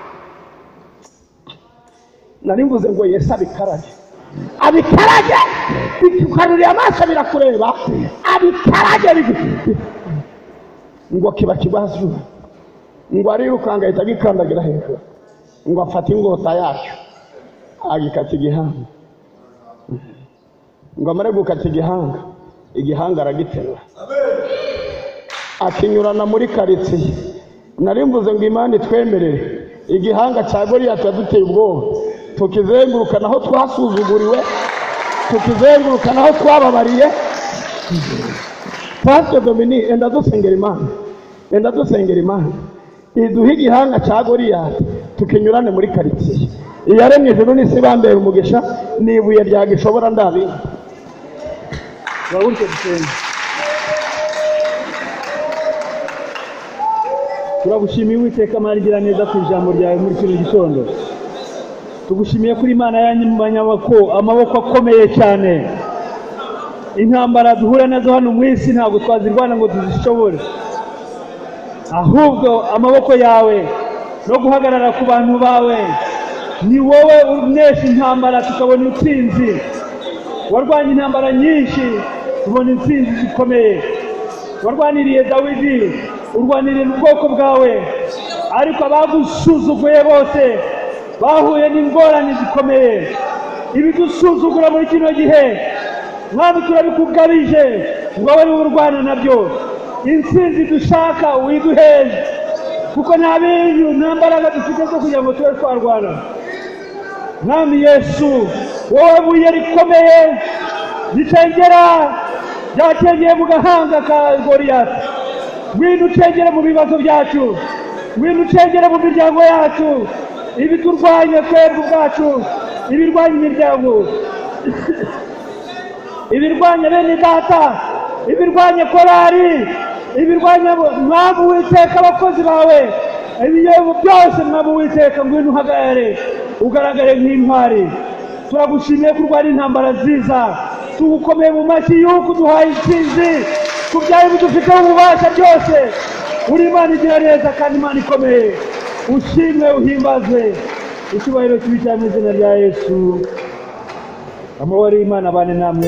Speaker 4: Nari mvuze ngo Yesu abikarage. Abikarage bikukaruriye amaso birakureba. Abikarage ngo kiba kibazo. Ngo arirukanga ahita agikandagira hejuru. Ngo afata ingota yacyo agikata igihanga. Ngo amare gukata igihanga, igihanga aragiterura. Akinyurana muri karitsiye. Nari mvuze ngo Imana itwemerere igihanga cya Goliyati yaduteye ubwoba. Tukizenguruka naho twasuzuguriwe, tukizenguruka naho twababariye. Pastor Dominique, enda dusengera Imana. Enda dusengera Imana. Iduhe igihanga cya Goliyati tukinyurane muri karitsiye. Iyaremye ijuru n'isi bambera umugisha, nibuye ryagishobora ndabi. Wawurike dusenga. Turagushimiye Uwiteka Mana igira neza ku ijambo ryawe muri kino gitondo. Tugushimiye kuri Imana yanyu mu banyamaboko, amaboko akomeye cyane. Intambara duhura nazo hano mu isi ntabwo twazirwana ngo tuzishobore. Ahubwo amaboko yawe no guhagarara ku bantu bawe, ni wowe unesha intambara tukabona intsinzi. Warwanye intambara nyinshi tubona intsinzi zikomeye. Warwaniriye Dawidi, urwaniriye ubwoko bwawe, ariko abagusuzuguye bose bahuye n'ingorane zikomeye. Ibidusuzugura muri kino gihe mwami turabikugabije, ngo wowe urwana nabyo. Intsinzi dushaka widuheje, kuko nta bintu nta mbaraga dufite zo kugira ngo tube twarwana. Mwami Yesu, wowe buye rikomeye ricengera, ryacengeye mu gahanga ka Goliyati. Ngwino ucengere mu bibazo byacu, ngwino ucengere mu miryango yacu, ibiturwanya twebwe ubwacu, ibirwanya imiryango, ibirwanya bene data, ibirwanya korari, ibirwanya Mwami Uwiteka abakozi bawe. Ibyo byose Mwami Uwiteka ngwino uhagarare, ugaragare nk'intwari. Turagushimiye kurwanya intambara nziza, tugukomeye mu mashyi yuko duhaye intsinzi ku byari bidufiteho ububasha byose. Uri Imana igira neza kandi Imana ikomeye. Ushimwe uhimbazwe, icyubahiro kibi cyane mu izina rya Yesu. Amahoro y'Imana abane namwe.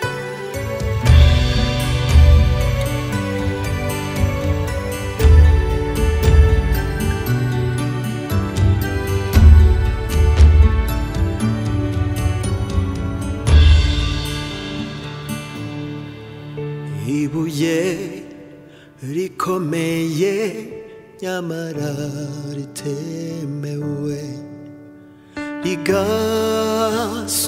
Speaker 1: Ibuye rikomeye nyamara ritemewe,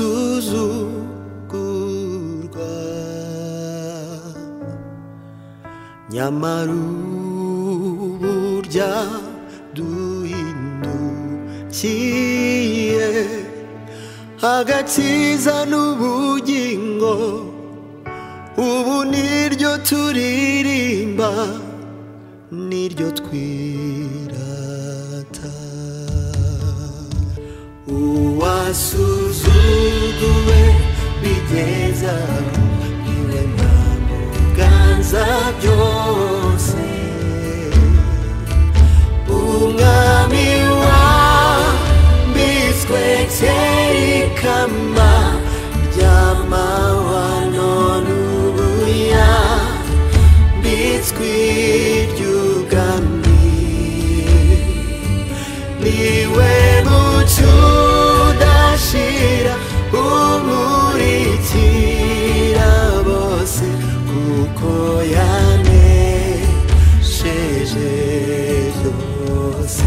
Speaker 1: rigasuzugurwa, nyamara burya duhindukiye agakiza n'ubugingo ubu niryo turirimba niryo twirata uwasuzuguwe bigeza iwe nta muganza byose umwami wambitswe ikamba ry'amahwa none ubu yambitswe iry'ubwami niwe mucyo udashira umurikira bose kuko yanesheje byose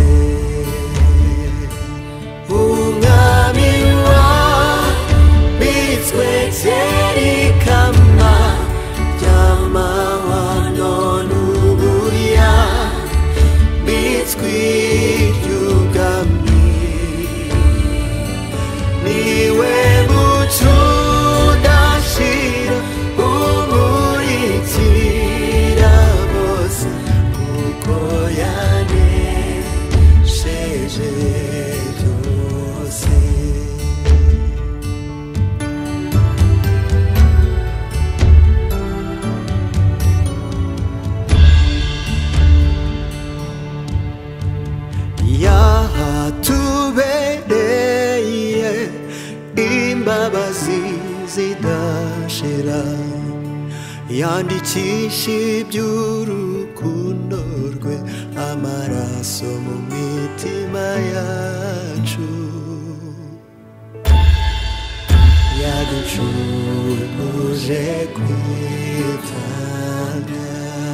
Speaker 1: umwami wambitswe ikamba ry'amahwa none ubu yambitswe iry'ubwami niwe mucyo udashira umurikira bose kuko yanesheje byose yahatubereye imbabazi zidashira yandikisha iby'urukundo rwe amaraso mu mitima yacu yaducunguje kwitanga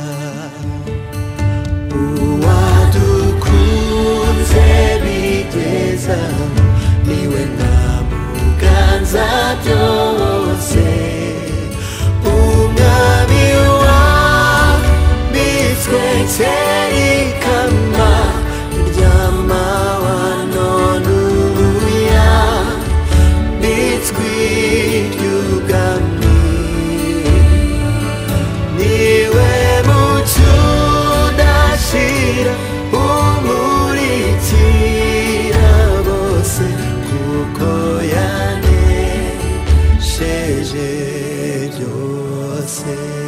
Speaker 1: uwadukunze bigeza niwe nta muganza byose umwami wambitswe ikamba ry'amahwa none ubu yambitswe iry'ubwami niwe mucyo udashira umurikira bose kuko yanesheje byose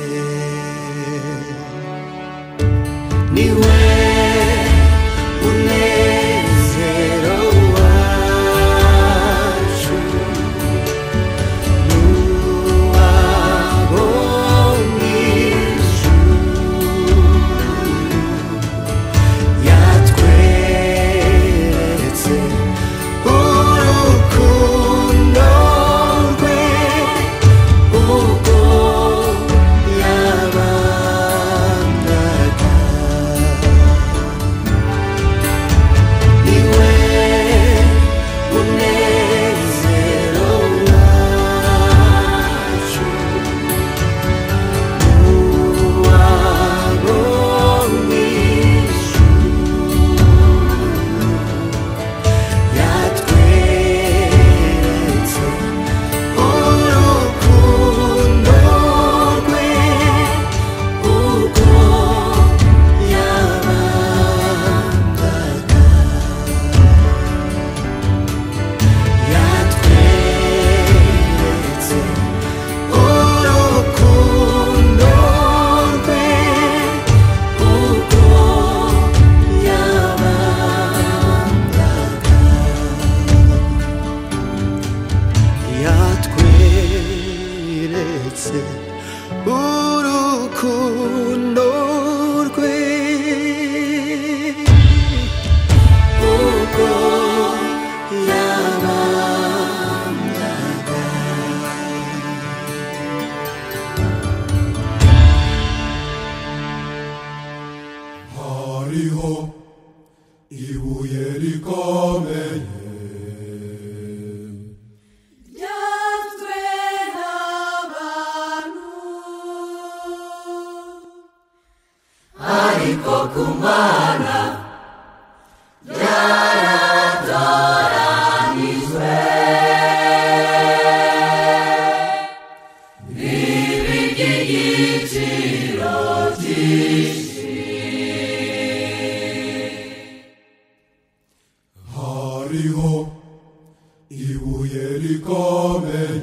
Speaker 1: niwe munezero wacu n'uwabo mw'ijuru yatweretse urukundo rwe ubwo yabanaga niwe munezero wacu n'uwabo mw'ijuru yatweretse urukundo rwe ubwo yabangaga yatweretse urukundo rwe ubwo yabangaga yatweretse urukundo rwe ubwo yabangaga
Speaker 2: hariho ibuye rikomeye
Speaker 3: Yatwe n'abantu ariko ku Mana byaratoranijwe n'iby'igiciro cyinshi.
Speaker 2: hariho ibuye rikomeye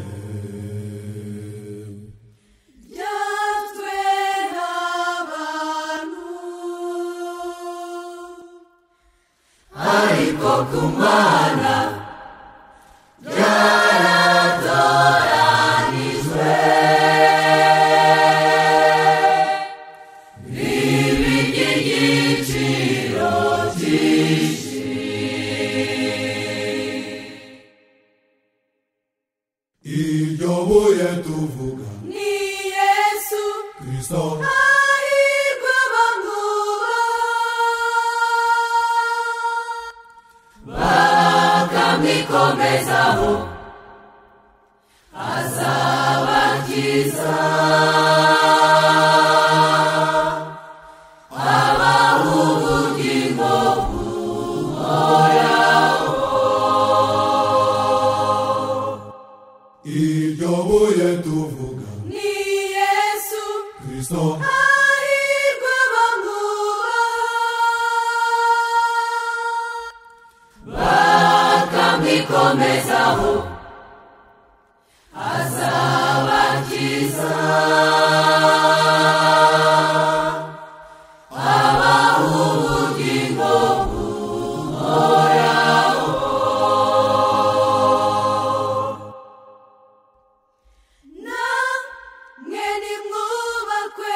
Speaker 3: Byatwe n'abantu ariko ku Mana byaratoranijwe n'iby'igiciro cyinshi.
Speaker 2: iryo buye tuvuga
Speaker 3: Ni Yesu
Speaker 2: Kristo
Speaker 3: hahirwa bamwubaha bakamwikomezaho azabakiza abaha ubugingo
Speaker 2: iryo buye tuvuga
Speaker 3: Ni Yesu
Speaker 2: Kristo
Speaker 3: hahirwa bamwubaha bakamwikomezaho azabakiza abaha ubugingo namwe nimwubakwe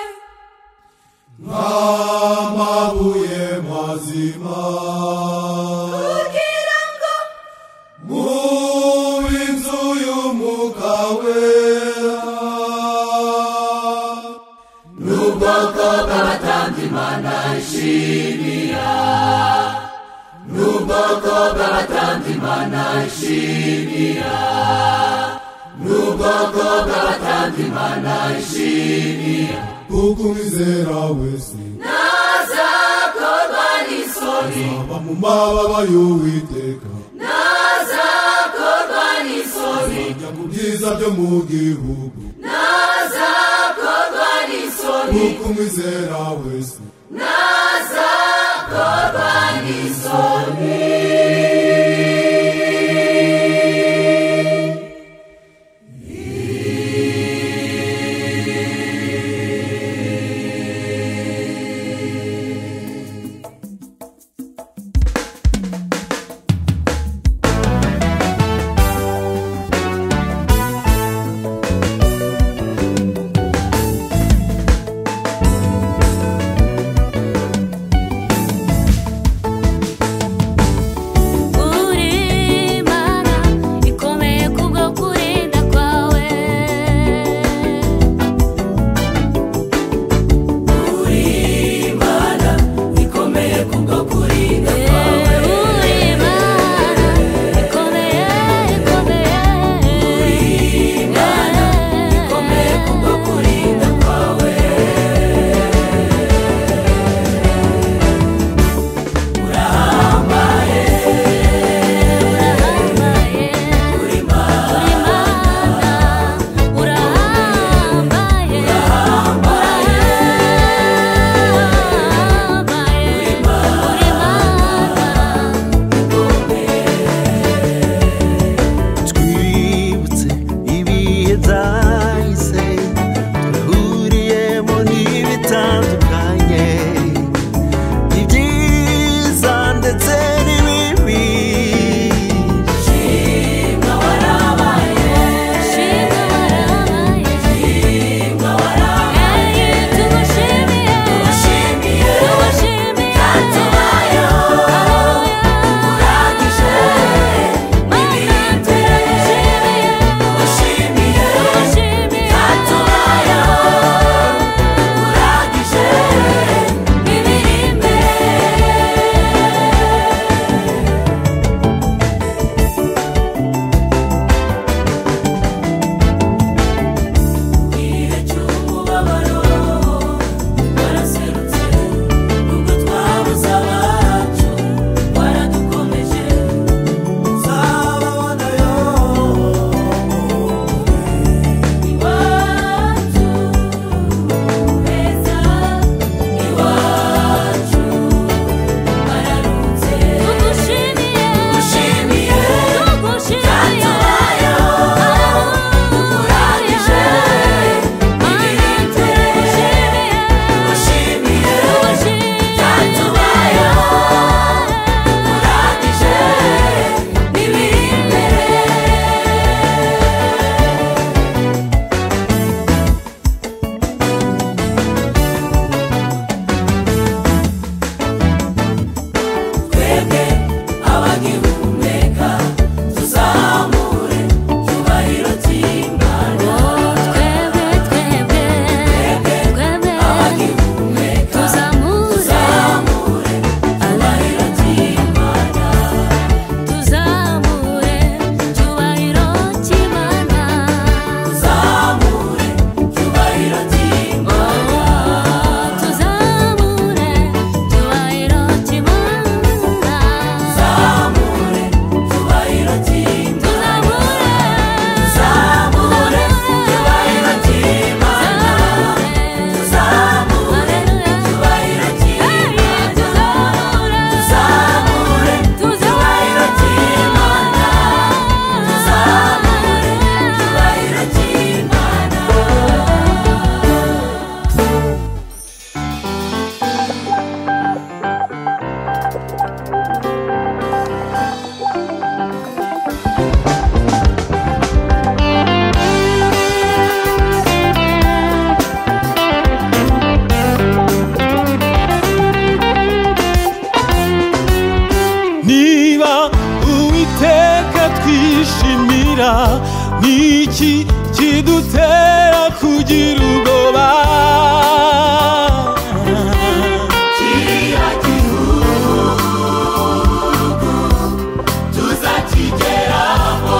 Speaker 2: nk'amabuye mazima
Speaker 3: kugira ngo
Speaker 2: mu inzu y'umwuka wera
Speaker 3: n'ubwoko bw'abatambyi Imana ishimira n'ubwoko bw'abatambyi Imana ishimira n'ubwoko bw'abatambyi Imana ishimira
Speaker 2: kuko umwizera wese
Speaker 3: nazakorwa n'isoni
Speaker 2: aba mu mababa y'uwiteka
Speaker 3: nazakorwa n'isoni
Speaker 2: ajya ku byiza byo mu gihugu
Speaker 3: nazakorwa n'isoni
Speaker 2: kuko umwizera wese
Speaker 3: nazakorwa n'isoni.
Speaker 5: niki kidutera kugira ubwoba
Speaker 3: kiriya gihugu tuzakigeraho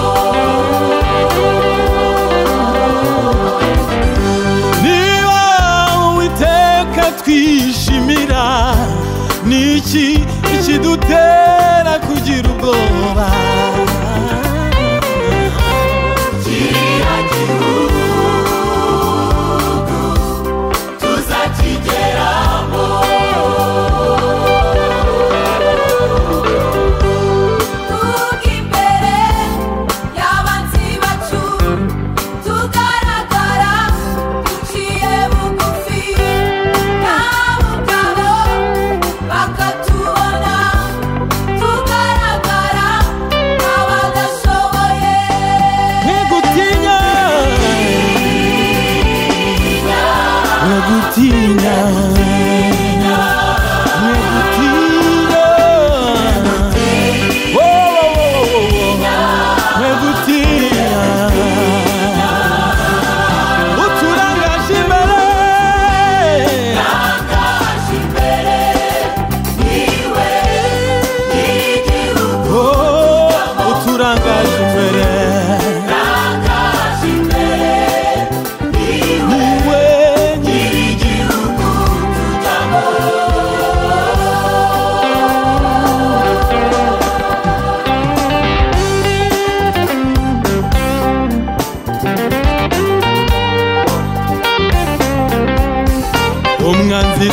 Speaker 5: niba Uwiteka twishimira niki kidutera kugira ubwoba
Speaker 3: kiriya gihugu tuzakigeraho tuvuga imbere y'abanzi bacu tugaragara duciye bugufi nabo ubwabo bakatubona tugaragara nk'abadashoboye
Speaker 5: Negutinya Negutinya Uturangaje imbere
Speaker 3: niwe nyirigihugu
Speaker 5: uturangaje imbere
Speaker 3: rangaje imbere niwe
Speaker 5: niwe
Speaker 3: nyirigihugu tujyamo
Speaker 5: umwanzi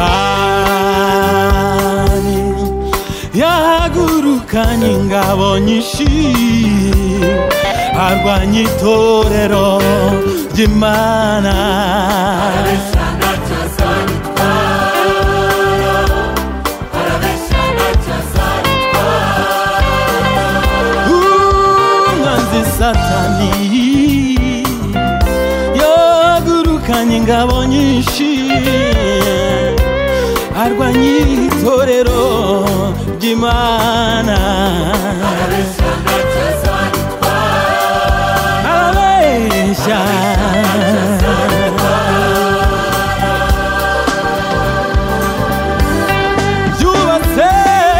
Speaker 5: Satani yahagurukanye ingabo nyinshi arwanya itorero ry'Imana
Speaker 3: arabeshana cyazanitwara arabeshana cyazanitwara
Speaker 5: umwanzi Satani yahagurukanye ingabo nyinshi arwanya itorero ry'Imana
Speaker 3: arabeshana cyazanitwara
Speaker 5: arabeshya byubatse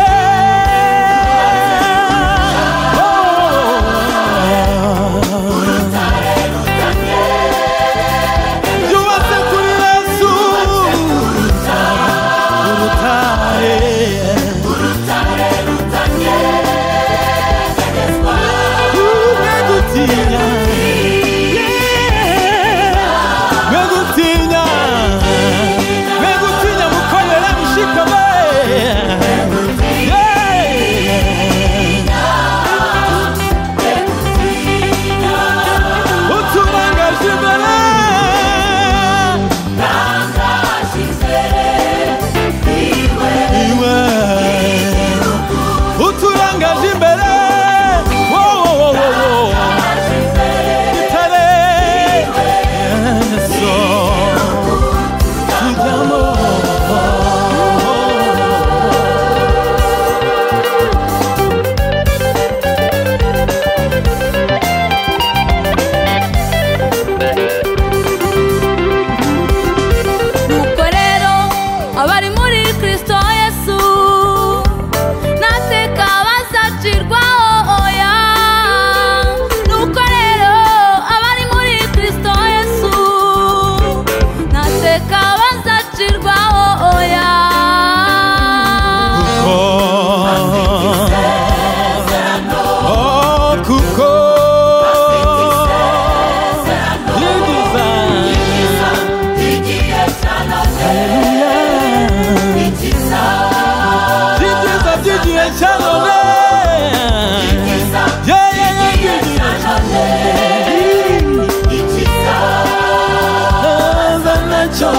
Speaker 5: byubatse kuri Yesu urutare
Speaker 3: urutare rutanye tegezwa
Speaker 5: Negutinya Negutinya Negutinya mukorera mushikame uturangaje imbere
Speaker 3: rangaje imbere niwe
Speaker 5: iwe uturangaje imbere
Speaker 3: rangaje imbere
Speaker 5: itare Yesu tujyamo
Speaker 6: nuko rero abari muri Kristo Yesu nateka bazacirwaho oya nuko rero abari muri Kristo Yesu nateka bazacirwaho oya
Speaker 5: kuko
Speaker 3: igihe cya none ikiza
Speaker 5: ibyiza by'igihe cya none
Speaker 3: ikiza
Speaker 5: by'igihe cya none
Speaker 3: ikiza
Speaker 5: neza nacyo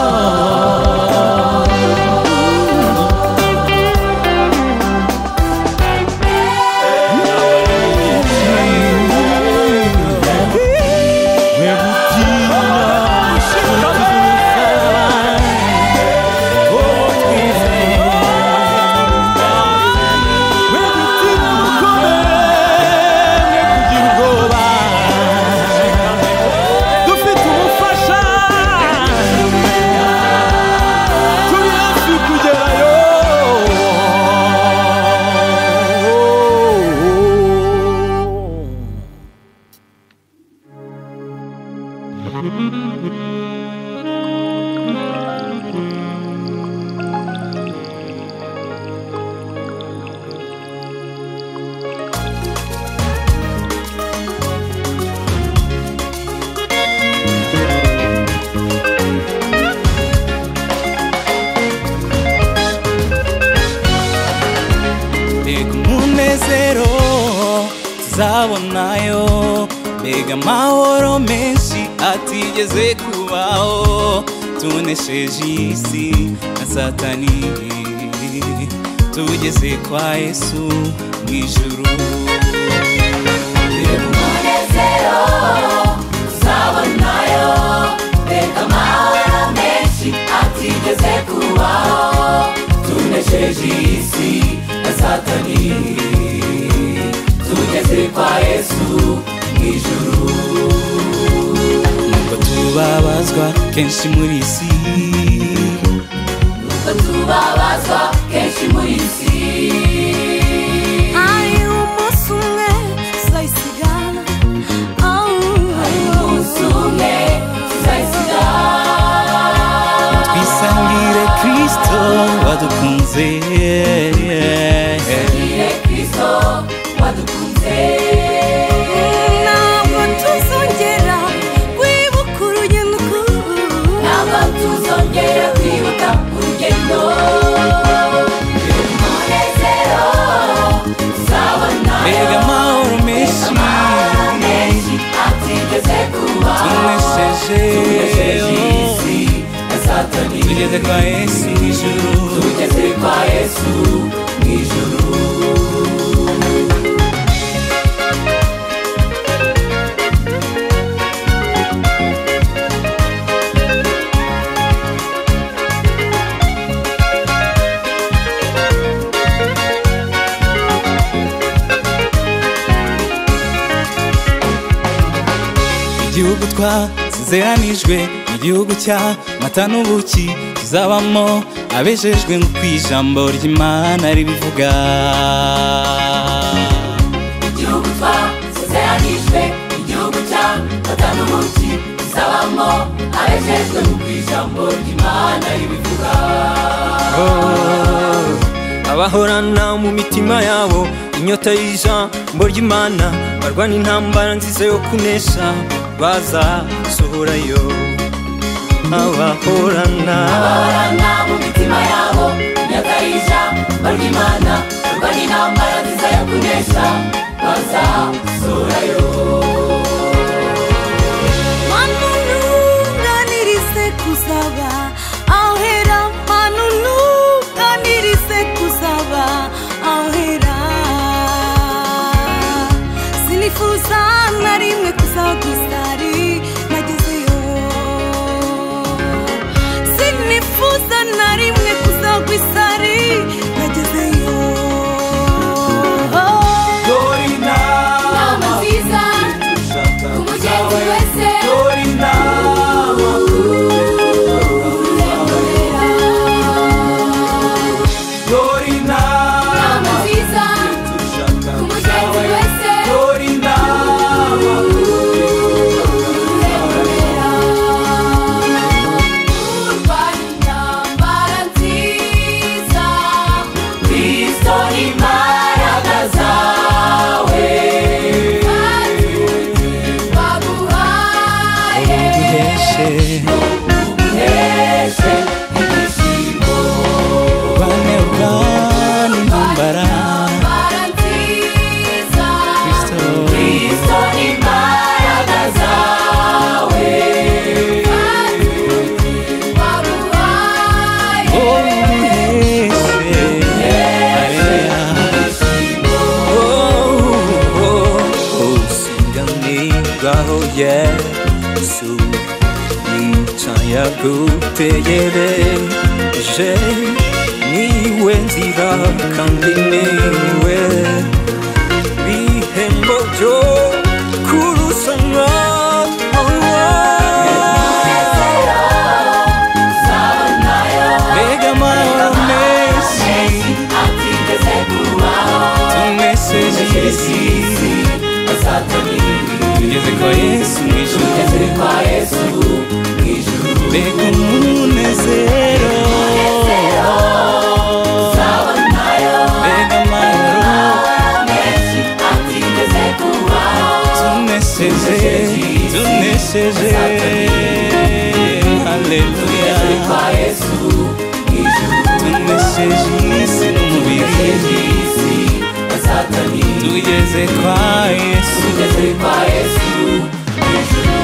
Speaker 5: tuzabonayo mbega amahoro menshi atigeze kubaho tunesheje isi na satani tugeze kwa Yesu mw'ijuru
Speaker 3: umunezero tuzabonayo mbega amahoro menshi atigeze kubaho tunesheje isi na satani tugeze kwa Yesu mw'ijuru
Speaker 5: nubwo tubabazwa kenshi muri isi
Speaker 3: nubwo tubabazwa kenshi muri isi
Speaker 6: ari umunsi umwe tuzayisigana
Speaker 3: ari umunsi umwe tuzayisigana
Speaker 5: twisangire Kristo wadukunze
Speaker 3: twisangire Kristo wadukunze
Speaker 6: ntabwo tuzongera kwibuka urugendo
Speaker 3: ntabwo tuzongera kwibuka urugendo umunezero tuzabona
Speaker 5: mbega amahoro menshi
Speaker 3: atigeze kubaho
Speaker 5: tunesheje
Speaker 3: isi na satani
Speaker 5: tugeze kwa Yesu mw'ijuru
Speaker 3: tugeze kwa Yesu mw'ijuru
Speaker 5: igihugu twasezeranijwe igihugu cy'amata n'ubuki tuzabamo abejejwe nk'uko ijambo ry'Imana ribivuga
Speaker 3: igihugu twasezeranijwe igihugu cy'amata n'ubuki tuzabamo abejejwe nk'uko ijambo ry'Imana ribivuga
Speaker 7: abahorana mu mitima yabo inyota y'ijambo ry'Imana barwana intambara nziza yo kunesha bazasohorayo abahorana
Speaker 3: mu mitima yabo inyota y'ijambo ry'Imana barwana intambara nziza yo kunesha bazasohorayo
Speaker 6: manununganirize kuzaba ahera manununganirize kuzaba ahera sinifuza na rimwe kuzagusari nagezeyo sinifuza na rimwe kuzagwisari nagezeyo
Speaker 3: inama nziza ku mugenzi wese inama nziza ku mugenzi wese urwanya intambara nziza Kristo imbaraga zawe baguhaye
Speaker 5: duheshe
Speaker 3: uheshe ibyishimo
Speaker 5: bane urwana intambara
Speaker 3: intambara nziza
Speaker 5: Kristo
Speaker 3: Kristo imbaraga zawe baguhaye
Speaker 7: usiganirwaho Yesu nicayagutegereje niwe nzira kandi niwe bihembo byo kurushanwa
Speaker 5: mbega amahoro menshi
Speaker 3: atigeze kubaho
Speaker 5: tunesheje isi tugeze kwa Yesu mw'ijuru
Speaker 3: tugeze kwa Yesu mw'ijuru
Speaker 5: mbega umunezero mbega amahoro
Speaker 3: menshi atigeze kubaho
Speaker 5: tunesheje haleluya
Speaker 3: kwa Yesu mw'ijuru
Speaker 5: tunesheje isi n'umubiri
Speaker 3: isi na satani
Speaker 5: tugeze kwa Yesu
Speaker 3: tugeze kwa Yesu ijuru